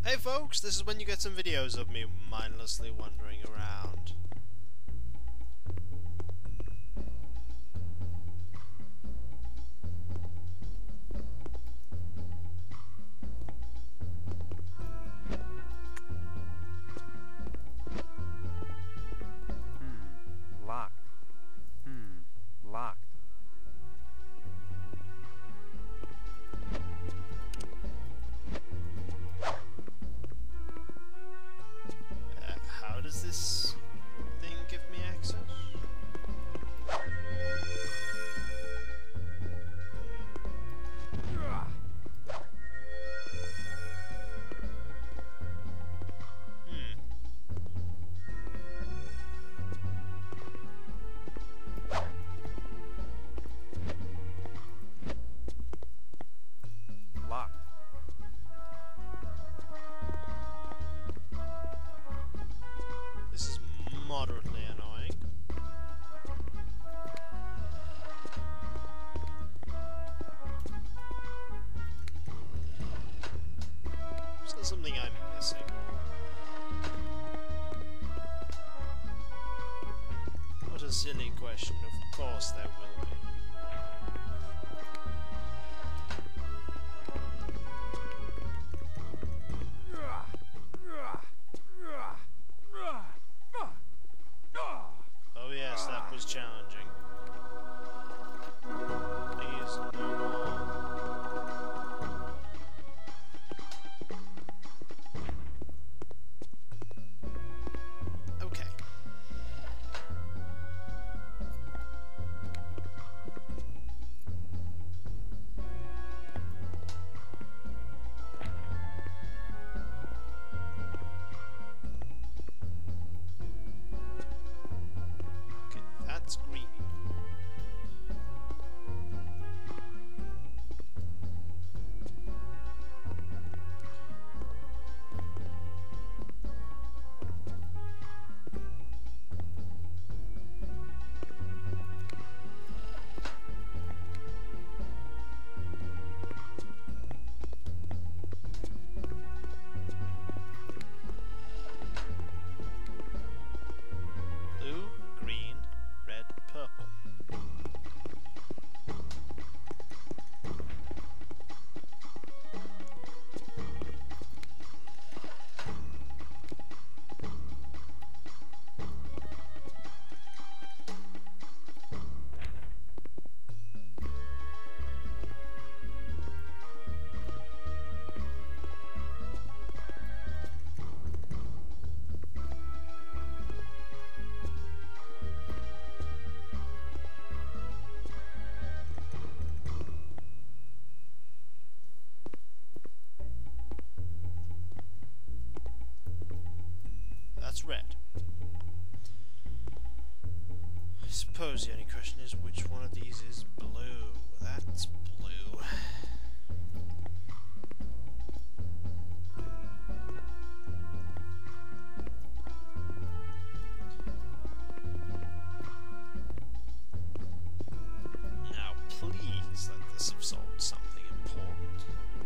Hey folks, this is when you get some videos of me mindlessly wandering around. Locked. Locked. How does this thing give me access? Locked. This is moderately annoying. Is there something I'm missing? What a silly question. Of course there will be. Oh yes, that was challenging. Please, no more. Okay. Okay, that's green. Blue, green, red, purple. That's red. I suppose the only question is which one of these is blue. That's blue. Now please let this have solved something important.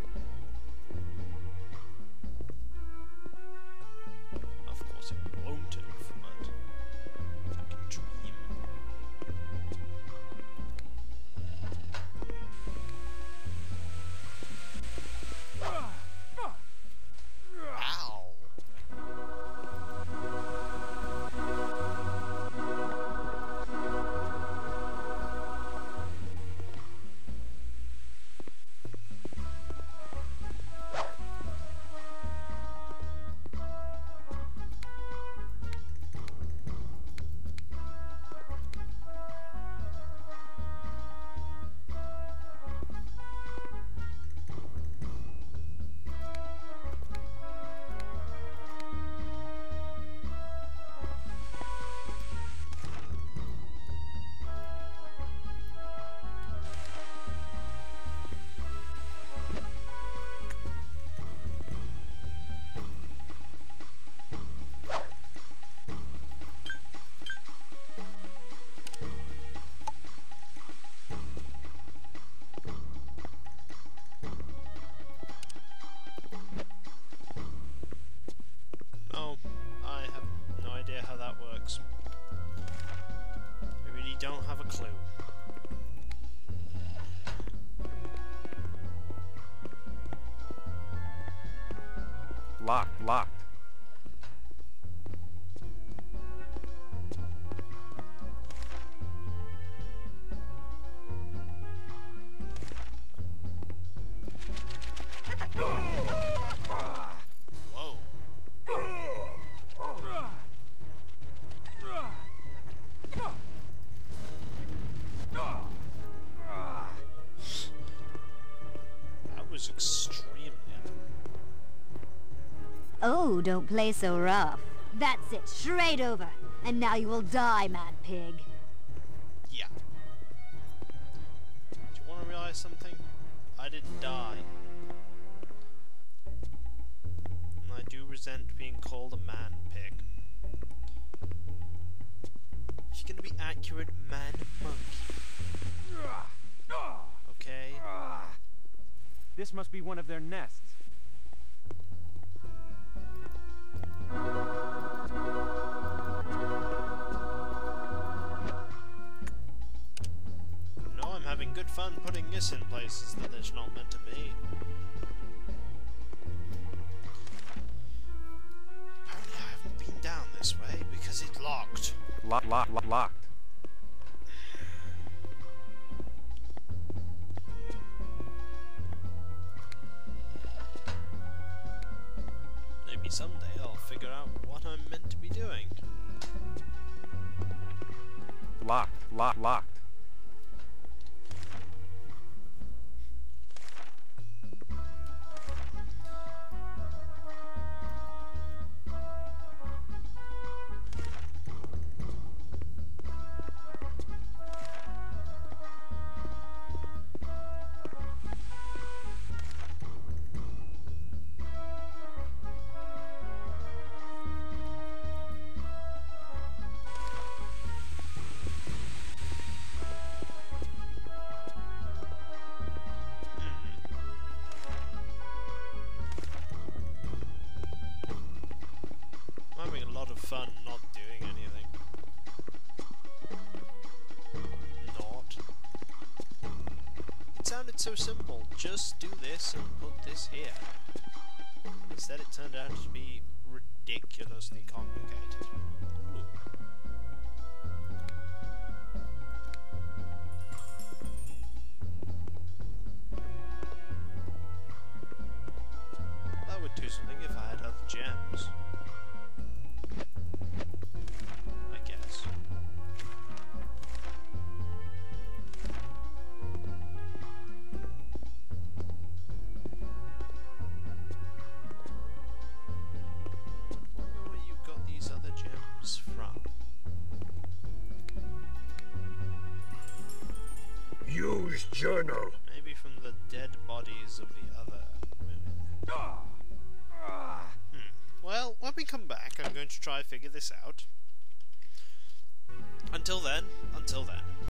Of course it won't have, but I can dream. Locked. Whoa. That was extremely. Oh, don't play so rough. That's it, straight over. And now you will die, mad pig. Yeah. Do you want to realize something? I didn't die. And I do resent being called a man pig. If you're gonna be accurate, man monkey. Okay? This must be one of their nests. No, I'm having good fun putting this in places that it's not meant to be. Apparently I haven't been down this way because it's locked. Locked. Maybe someday I'll figure out what I'm meant to be doing. Locked. I'm having a lot of fun not doing anything. Not. It sounded so simple. Just do this and put this here. Instead it turned out to be ridiculously complicated. Ooh. That would do something if I had other gems. I guess. I wonder where you got these other gems from. Use journal. Maybe from the dead bodies of the other women. Well, when we come back, I'm going to try to figure this out. Until then.